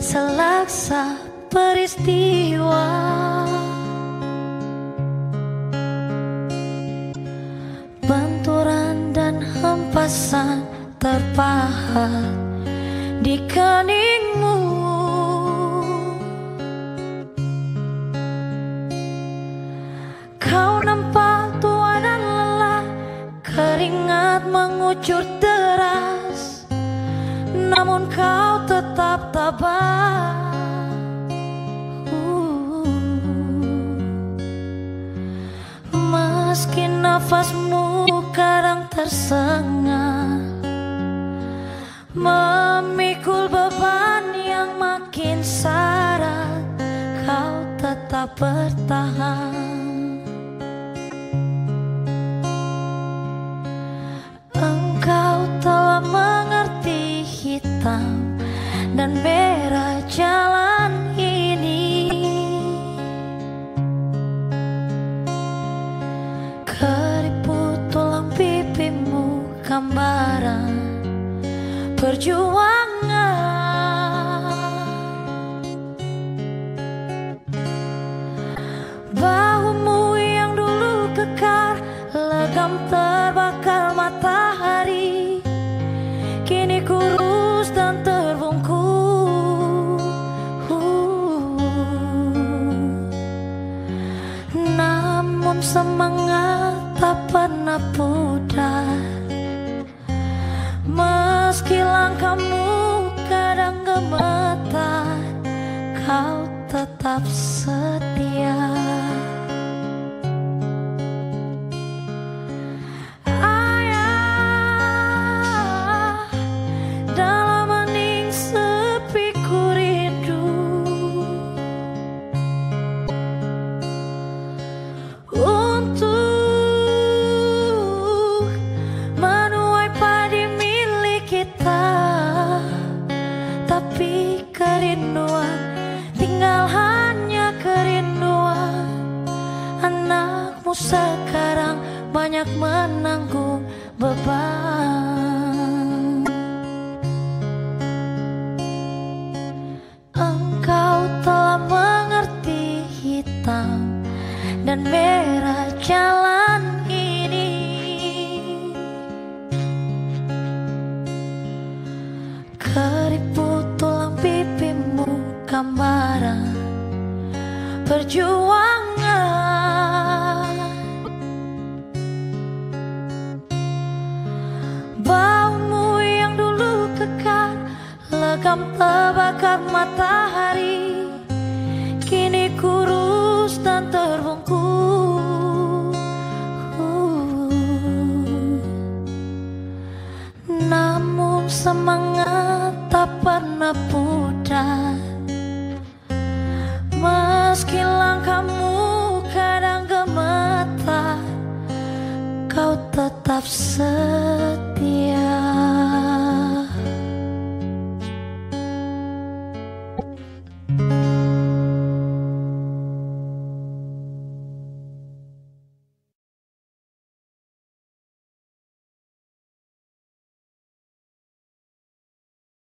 selaksa peristiwa. Benturan dan hempasan terpahat di keningmu. Kau nampak tua dan lelah, keringat mengucur deras, namun kau tetap tabah. Meski nafasmu kadang tersengat, memikul beban yang makin syarat, kau tetap bertahan. Engkau telah mengerti hitam dan merah jalan ini. Keriput tulang pipimu gambaran perjuangan. Bahumu yang dulu kekar, legam terbakar matahari, kini kurus dan terbungkus. Namun semangat tak pernah pudar, meski langkahmu kadang gemetar, kau tetap setia. Ayah, dalam hening sepi ku rindu, untuk menuai padi milik kita. Tapi kerinduan tinggal hanya kerinduan. Anakmu sekarang banyak menanggung beban. Engkau telah mengerti hitam dan merah jalan ini. Keriput tulang pipimu gambaran perjuangan. Baumu yang dulu kekar, legam terbakar matahari, kini kurus dan terbungkus. Namun semangat tak pernah pudar, meski langkahmu kadang gemetar, kau tetap setia.